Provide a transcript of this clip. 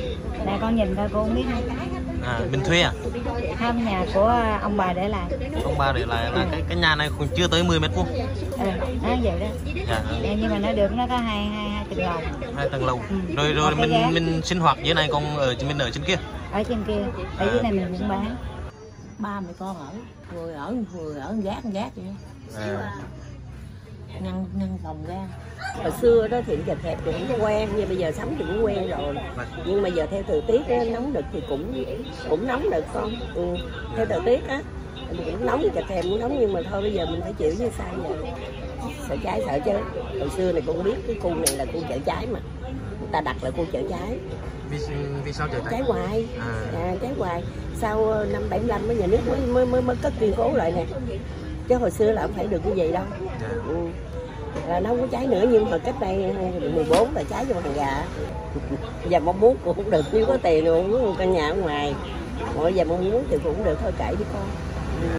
Nè con nhìn coi cô không biết không? Mình thuê à? Không, nhà của ông bà để lại. Ông bà để lại là cái nhà này cũng chưa tới 10 mét vuông. Nó vậy đó. Dạ. Nhưng mà nó được, nó có hai tầng lầu. 2 tầng lầu. Rồi mình sinh hoạt dưới này, còn mình ở trên kia. Ở trên kia, ở dưới này mình cũng bán. Ba mẹ con ở, người ở gác vậy. Ngăn phòng ra. Hồi xưa đó thì chật hẹp thì cũng quen, nhưng bây giờ sống thì cũng quen rồi. Nhưng mà giờ theo thời tiết á, nóng đực thì cũng nóng được con. Theo thời tiết á, cũng nóng thì chật hẹp cũng nóng, nhưng mà thôi bây giờ mình phải chịu như sao vậy. Sợ cháy sợ chứ. Hồi xưa này con biết cái khu này là khu chợ cháy mà. Người ta đặt là khu chợ cháy. Vì sao chợ cháy hoài? Cháy hoài. Sau năm 75 nhà nước mới cất kiên cố lại nè. Chứ hồi xưa là không phải được như vậy đâu. Là nó không có cháy nữa, nhưng mà cách đây 14 là cháy vô hàng gà. Giờ mong muốn cũng không được, nếu có tiền rồi muốn căn nhà ở ngoài. Bây giờ mong muốn thì cũng được, thôi kệ đi con.